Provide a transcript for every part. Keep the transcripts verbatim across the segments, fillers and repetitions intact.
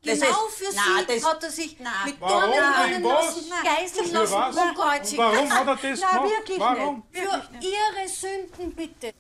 Genau für nein, Sie das, hat er sich nein. mit Warum? Dornen Wegen brennen was? lassen, geißeln Für lassen was? und kreuzigen. Warum hat er das Nein, gemacht? wirklich Warum? nicht. Für Ihre Sünden bitte.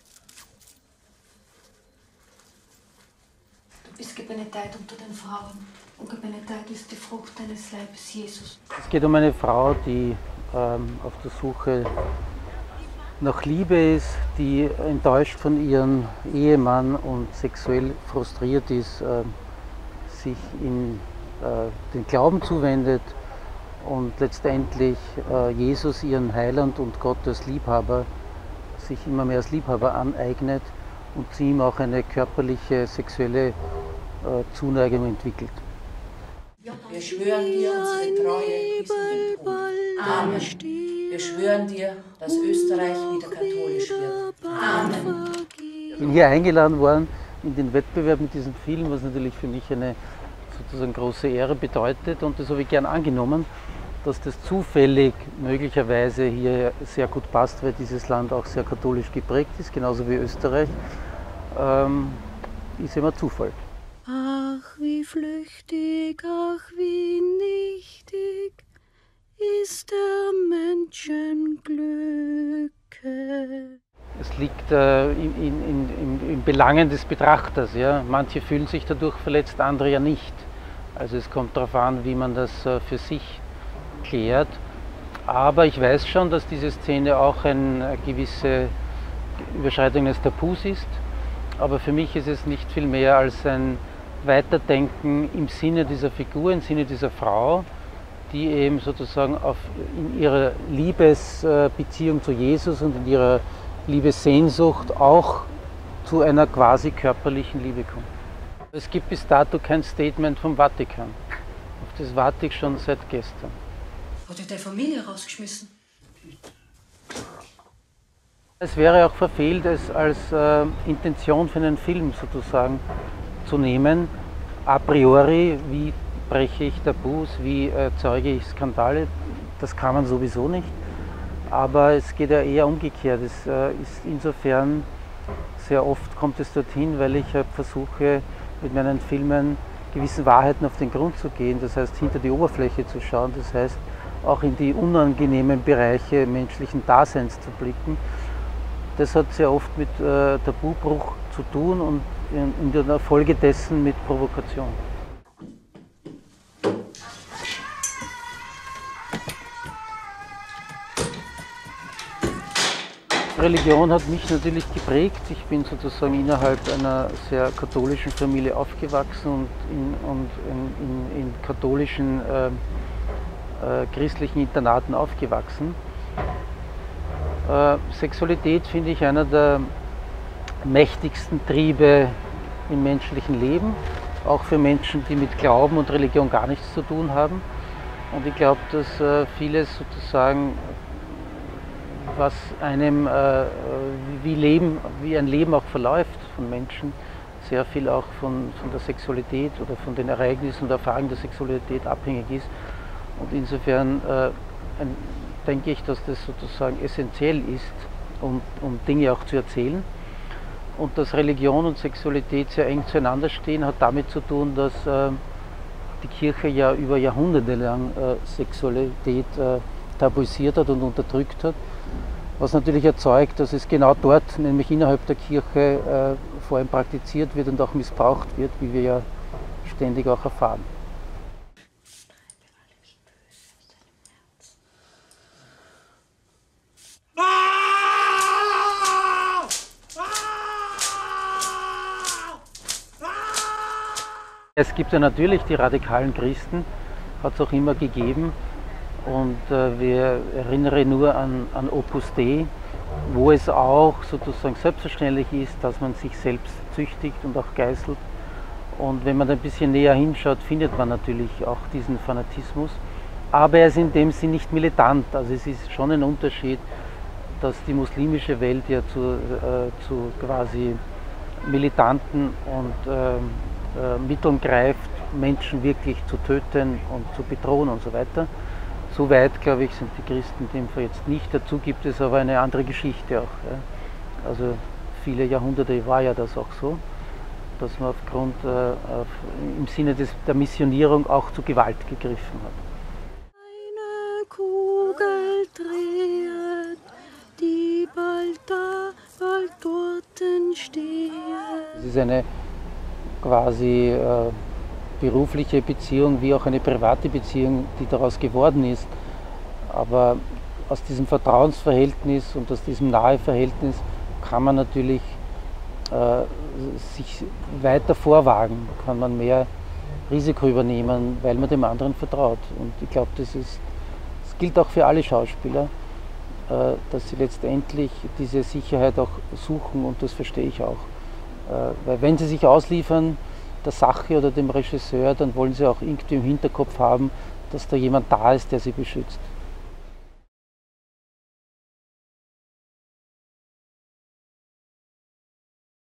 Du bist gebenedeit unter den Frauen und gebenedeit ist die Frucht deines Leibes, Jesus. Es geht um eine Frau, die ähm, auf der Suche nach Liebe ist, die enttäuscht von ihrem Ehemann und sexuell frustriert ist, äh, sich in äh, den Glauben zuwendet und letztendlich äh, Jesus, ihren Heiland und Gott als Liebhaber, sich immer mehr als Liebhaber aneignet und sie ihm auch eine körperliche, sexuelle äh, Zuneigung entwickelt. Wir schwören dir unsere Treue bis in den Tod. Amen. Wir schwören dir, dass Österreich wieder katholisch wird. Amen. Ich bin hier eingeladen worden in den Wettbewerb mit diesem Film, was natürlich für mich eine sozusagen große Ehre bedeutet, und das habe ich gern angenommen, dass das zufällig möglicherweise hier sehr gut passt, weil dieses Land auch sehr katholisch geprägt ist, genauso wie Österreich, ähm, ist immer Zufall. Ach, wie flüchtig, ach, wie nichtig ist der Menschen Glücke. Es liegt äh, in, in, in, in Belangen des Betrachters. Ja? Manche fühlen sich dadurch verletzt, andere ja nicht. Also es kommt darauf an, wie man das äh, für sich klärt. Aber ich weiß schon, dass diese Szene auch eine gewisse Überschreitung des Tabus ist. Aber für mich ist es nicht viel mehr als ein Weiterdenken im Sinne dieser Figur, im Sinne dieser Frau, die eben sozusagen auf, in ihrer Liebesbeziehung zu Jesus und in ihrer Liebessehnsucht auch zu einer quasi körperlichen Liebe kommt. Es gibt bis dato kein Statement vom Vatikan. Auf das warte ich schon seit gestern. Hat er deine Familie rausgeschmissen? Es wäre auch verfehlt, es als äh, Intention für einen Film sozusagen zu nehmen. A priori, wie breche ich Tabus, wie erzeuge ich Skandale, das kann man sowieso nicht. Aber es geht ja eher umgekehrt. Es äh, ist insofern, sehr oft kommt es dorthin, weil ich äh, versuche, mit meinen Filmen gewissen Wahrheiten auf den Grund zu gehen. Das heißt, hinter die Oberfläche zu schauen, das heißt, auch in die unangenehmen Bereiche menschlichen Daseins zu blicken. Das hat sehr oft mit äh, Tabubruch zu tun und in, in der Folge dessen mit Provokation. Religion hat mich natürlich geprägt. Ich bin sozusagen innerhalb einer sehr katholischen Familie aufgewachsen und in, und in, in, in katholischen äh, äh, christlichen Internaten aufgewachsen. Äh, Sexualität finde ich einer der mächtigsten Triebe im menschlichen Leben, auch für Menschen, die mit Glauben und Religion gar nichts zu tun haben. Und ich glaube, dass äh, vieles sozusagen, was einem, äh, wie, Leben, wie ein Leben auch verläuft von Menschen, sehr viel auch von, von der Sexualität oder von den Ereignissen und Erfahrungen der Sexualität abhängig ist. Und insofern äh, ein, denke ich, dass das sozusagen essentiell ist, um, um Dinge auch zu erzählen. Und dass Religion und Sexualität sehr eng zueinander stehen, hat damit zu tun, dass äh, die Kirche ja über Jahrhunderte lang äh, Sexualität äh, tabuisiert hat und unterdrückt hat. Was natürlich erzeugt, dass es genau dort, nämlich innerhalb der Kirche, äh, vor allem praktiziert wird und auch missbraucht wird, wie wir ja ständig auch erfahren. Es gibt ja natürlich die radikalen Christen, hat es auch immer gegeben. Und äh, wir erinnern nur an, an Opus Dei, wo es auch sozusagen selbstverständlich ist, dass man sich selbst züchtigt und auch geißelt. Und wenn man da ein bisschen näher hinschaut, findet man natürlich auch diesen Fanatismus. Aber er ist in dem Sinn nicht militant. Also es ist schon ein Unterschied, dass die muslimische Welt ja zu, äh, zu quasi militanten und äh, äh, Mitteln greift, Menschen wirklich zu töten und zu bedrohen und so weiter. So weit, glaube ich, sind die Christen in dem Fall jetzt nicht. Dazu gibt es aber eine andere Geschichte auch. Ja. Also viele Jahrhunderte war ja das auch so. dass man aufgrund, äh, auf, im Sinne des, der Missionierung auch zu Gewalt gegriffen hat. Eine Kugel dreht, die bald da, bald dort steht. Es ist eine quasi äh, berufliche Beziehung wie auch eine private Beziehung, die daraus geworden ist. Aber aus diesem Vertrauensverhältnis und aus diesem Naheverhältnis kann man natürlich äh, sich weiter vorwagen, kann man mehr Risiko übernehmen, weil man dem anderen vertraut. Und ich glaube, das ist, das gilt auch für alle Schauspieler, äh, dass sie letztendlich diese Sicherheit auch suchen, und das verstehe ich auch. Äh, weil wenn sie sich ausliefern der Sache oder dem Regisseur, dann wollen sie auch irgendwie im Hinterkopf haben, dass da jemand da ist, der sie beschützt.